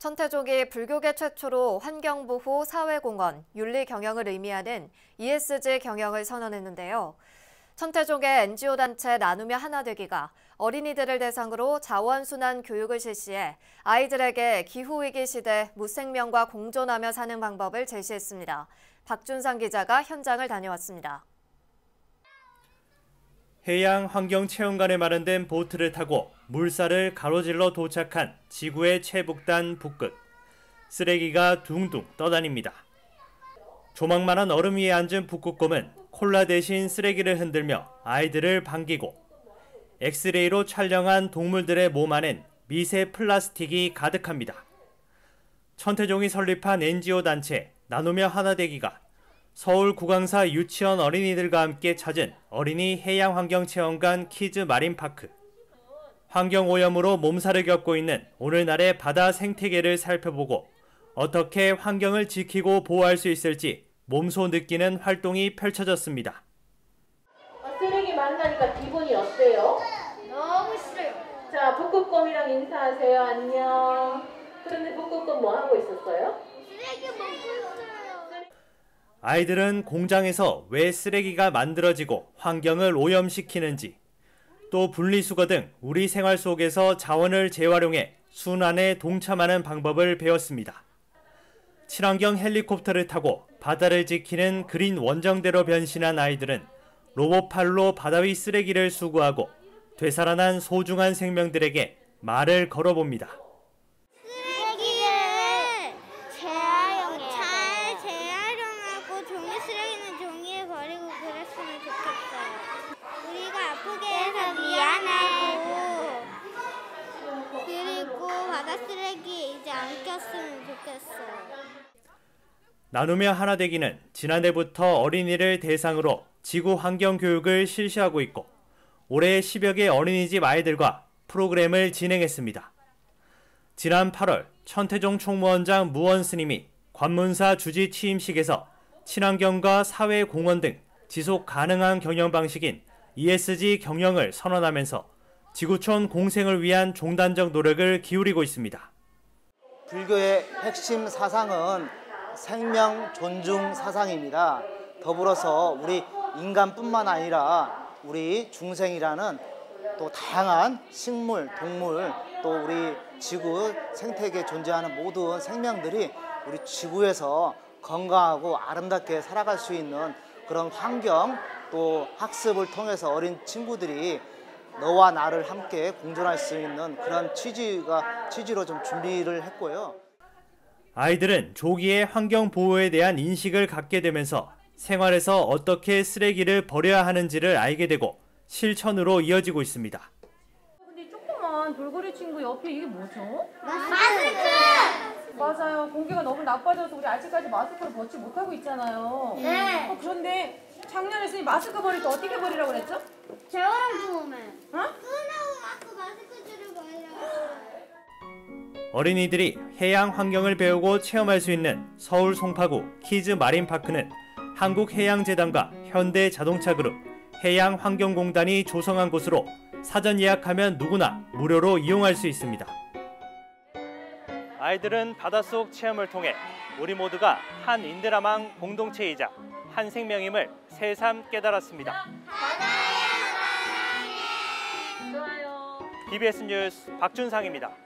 천태종이 불교계 최초로 환경보호, 사회공헌, 윤리경영을 의미하는 ESG 경영을 선언했는데요. 천태종의 NGO 단체 나누며 하나되기가 어린이들을 대상으로 자원순환 교육을 실시해 아이들에게 기후위기 시대 무생명과 공존하며 사는 방법을 제시했습니다. 박준상 기자가 현장을 다녀왔습니다. 해양환경체험관에 마련된 보트를 타고 물살을 가로질러 도착한 지구의 최북단 북극. 쓰레기가 둥둥 떠다닙니다. 조망만한 얼음 위에 앉은 북극곰은 콜라 대신 쓰레기를 흔들며 아이들을 반기고 엑스레이로 촬영한 동물들의 몸 안엔 미세 플라스틱이 가득합니다. 천태종이 설립한 NGO 단체 나누며 하나되기가 서울 구강사 유치원 어린이들과 함께 찾은 어린이 해양환경체험관 키즈 마린파크. 환경오염으로 몸살을 겪고 있는 오늘날의 바다 생태계를 살펴보고 어떻게 환경을 지키고 보호할 수 있을지 몸소 느끼는 활동이 펼쳐졌습니다. 쓰레기 만나니까 기분이 어때요? 너무 싫어요. 자, 북극곰이랑 인사하세요. 안녕. 그런데 북극곰 뭐 하고 있었어요? 쓰레기 먹고 있어요. 아이들은 공장에서 왜 쓰레기가 만들어지고 환경을 오염시키는지, 또 분리수거 등 우리 생활 속에서 자원을 재활용해 순환에 동참하는 방법을 배웠습니다. 친환경 헬리콥터를 타고 바다를 지키는 그린 원정대로 변신한 아이들은 로봇팔로 바다 위 쓰레기를 수거하고 되살아난 소중한 생명들에게 말을 걸어봅니다. 쓰레기를 잘 재활용하고 종이 쓰레기는 종이에 버리고 그랬으면 좋겠어요. 우리가 아프게 해서 미안하고 그리고 바다 쓰레기 이제 안 꼈으면 좋겠어요. 나누며 하나되기는 지난해부터 어린이를 대상으로 지구 환경 교육을 실시하고 있고 올해 10여 개 어린이집 아이들과 프로그램을 진행했습니다. 지난 8월 천태종 총무원장 무원 스님이 관문사 주지 취임식에서 친환경과 사회공헌 등 지속 가능한 경영 방식인 ESG 경영을 선언하면서 지구촌 공생을 위한 종단적 노력을 기울이고 있습니다. 불교의 핵심 사상은 생명 존중 사상입니다. 더불어서 우리 인간뿐만 아니라 우리 중생이라는 또 다양한 식물, 동물, 또 우리 지구 생태계에 존재하는 모든 생명들이 우리 지구에서 건강하고 아름답게 살아갈 수 있는 그런 환경, 또 학습을 통해서 어린 친구들이 너와 나를 함께 공존할 수 있는 그런 취지로 좀 준비를 했고요. 아이들은 조기에 환경 보호에 대한 인식을 갖게 되면서 생활에서 어떻게 쓰레기를 버려야 하는지를 알게 되고 실천으로 이어지고 있습니다. 근데 조그만 돌고래 친구 옆에 이게 뭐죠? 마스크! 맞아요. 공기가 너무 나빠져서 우리 아직까지 마스크를 벗지 못하고 있잖아요. 네. 그런데 작년에 선생님 마스크 버릴 때 어떻게 버리라고 그랬죠? 재활용 부음에. 어? 끊어고 마스크줄을 버리라고. 어린이들이 해양 환경을 배우고 체험할 수 있는 서울 송파구 키즈 마린파크는 한국해양재단과 현대자동차그룹, 해양환경공단이 조성한 곳으로 사전 예약하면 누구나 무료로 이용할 수 있습니다. 아이들은 바닷속 체험을 통해 우리 모두가 한 인드라망 공동체이자 한 생명임을 새삼 깨달았습니다. 좋아요. BBS 뉴스 박준상입니다.